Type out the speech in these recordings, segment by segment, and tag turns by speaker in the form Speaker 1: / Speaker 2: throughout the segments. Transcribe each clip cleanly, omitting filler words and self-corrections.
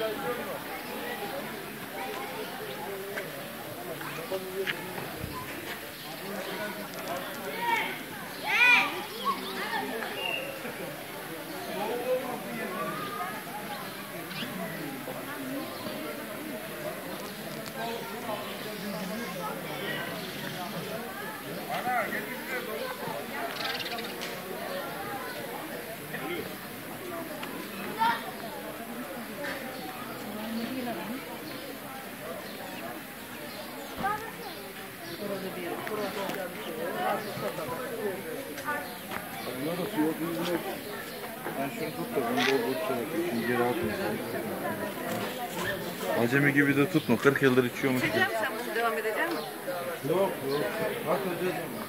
Speaker 1: Bunlar da suya düzmek. Ben şunu tut da ben bol çabuk. Şimdi geri atmayacağım. Acemi gibi de tutma. 40 yıldır içiyormuş gibi.
Speaker 2: Sen bunu devam edecek misin?
Speaker 1: Yok yok. Bakacağız ama.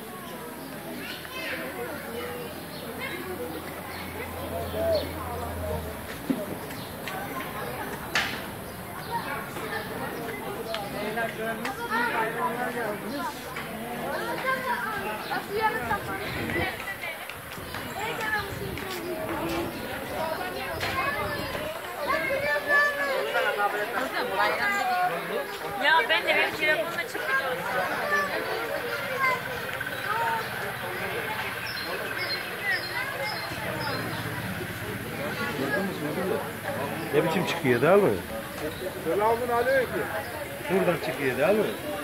Speaker 2: Beyler görmüşsünüz, hayvanlar yazdınız.
Speaker 3: Ya ben de benim telefonuma çıkıyor.
Speaker 4: Ne biçim çıkıyor değil mi?
Speaker 1: Selamun aleyküm.
Speaker 4: Buradan çıkıyor değil mi?